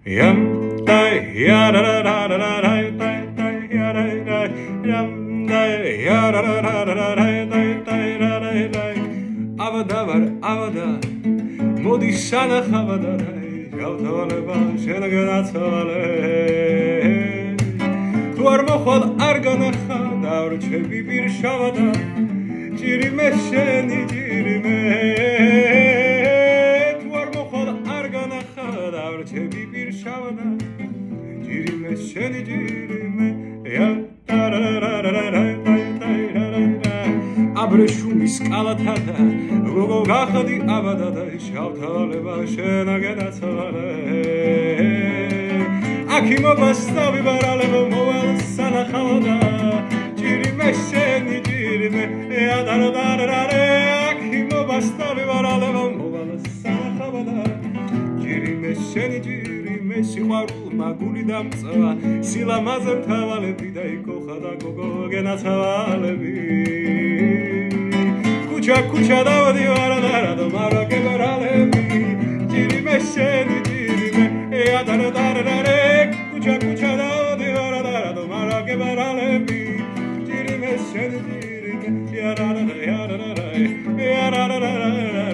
Yum, day, ya da da da da da da da ya da da yum, day, ya da da da da da da da da avada var avada modi sana khavada javtavale ba shena ganatavale tu ar mokhod ar ganakha da ar chebi bir shavada jirime sheni jirime Chebi bir şavada Cirime şeni cirime Ya da da da da da da da Abreshumis kalatada Gogo gakhadi abada da Shavtaleba shena genatsavale Akimo bastavi baralebo moval sana khavada Cirime şeni cirime Ya da da da da da Akimo bastavi baralebo moval sana khavada შენი ჯირიმე სიყვარულმა გული დამწვა სილამაზე მთავალები და იქოხა და გოგო გენაცვალები ქუჩა ქუჩა დავდი ვარადარადო მარაკე ვარალები ჯირიმე შენი ჯირიმე ედარადარადარე ქუჩა ქუჩა დავდი ვარადარადო მარაკე ვარალები ჯირიმე შენი ჯირიმე იარარარა იარარარა იარარარა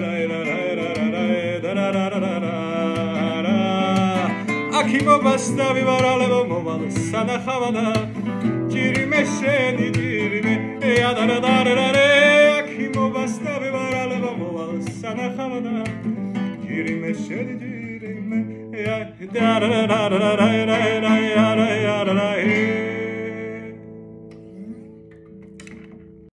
Akimo bastavi varalebo moval sana khavada Jirime sheni jirime ya da da da da da Akimo bastavi varalebo moval sana khavada Jirime sheni jirime ya da da da da da da da da da